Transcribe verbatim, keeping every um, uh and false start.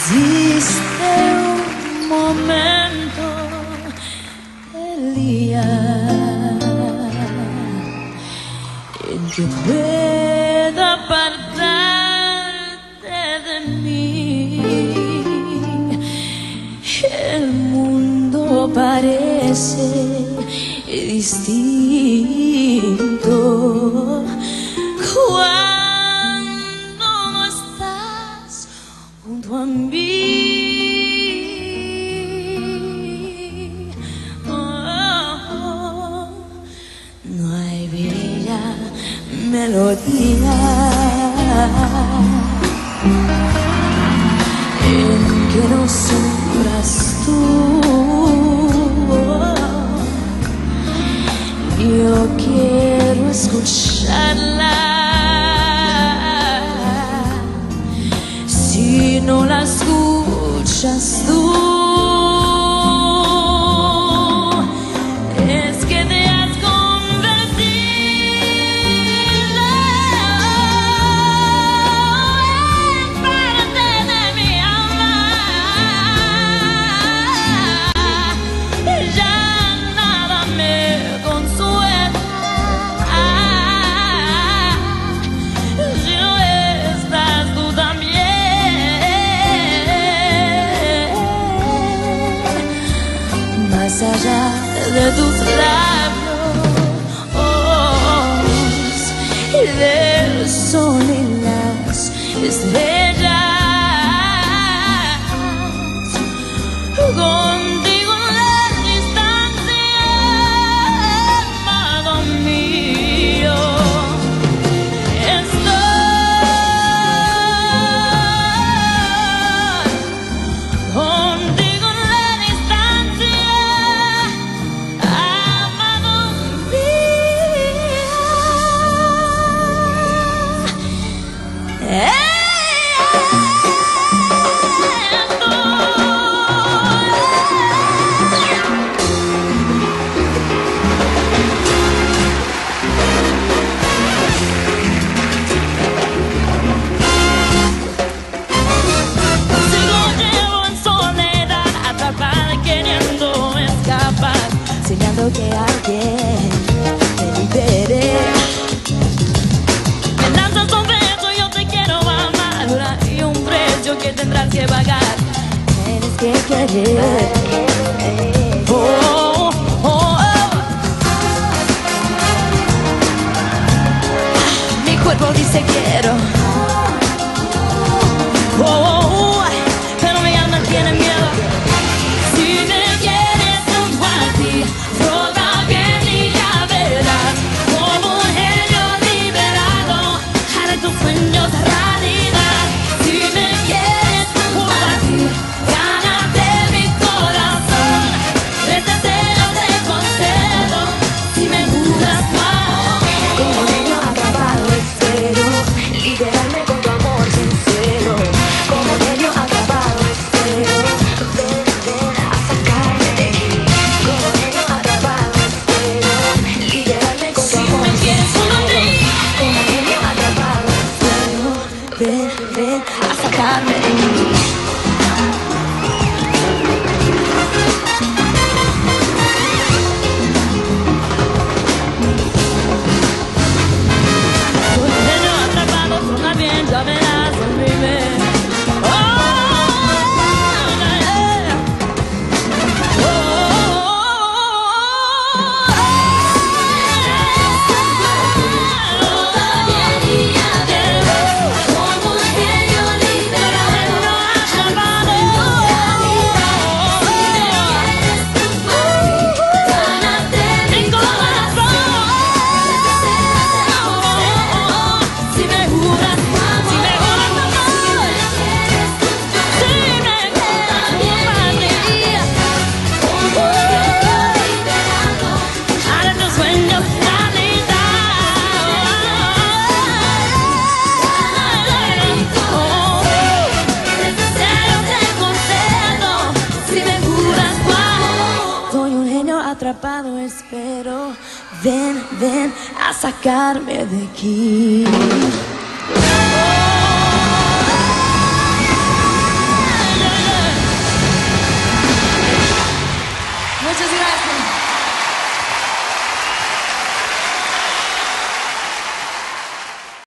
existe un momento del día en que pueda apartarte de mí. El mundo parece distinto cuando no estás junto a mí. Oh, no hay bella melodía en que no sombras tú. Yo quiero escucharla. Si no la escuchas tú, es que te has convertido en parte de mi alma. Ya nada me consuela si no estás tú también. Más allá de tus labios y del sol y las estrellas, contigo en la distancia, amado mío, estoy contigo en la distancia, amado mío. Eh, Sigo llevo en soledad, atrapada y queriendo escapar, soñando que alguien me libere. Me lanzas un beso, yo te quiero amar, y un precio que tendrás que pagar. Tienes que querer. Oh, oh, oh. Mi cuerpo dice quiero. Oh, oh, oh. Pero mi alma tiene miedo. Si me quieres junto a ti, roda bien y ya verás como un genio liberado haré tus sueños realidad. Si me quieres junto a ti, gánate mi corazón. Este deseo te concedo si me juras más. Como niño atrapado espero liberarme con tu amor sincero. Como niño atrapado espero ven, ven a sacarme de aquí. Como niño atrapado espero liberarme con tu amor sincero. Como niño atrapado espero ven, ven a sacarme de aquí. Soy un niño atrapado, suena bien, ya verás, baby. Oh, yeah. Oh, como un genio liberado, atrapado. Gánate mi corazón. Si me juras, si me juras amor, si me juras humanidad, haré tus sueños realidad. Soy un genio atrapado, espero ven, ven a sacarme de aquí. Muchas gracias.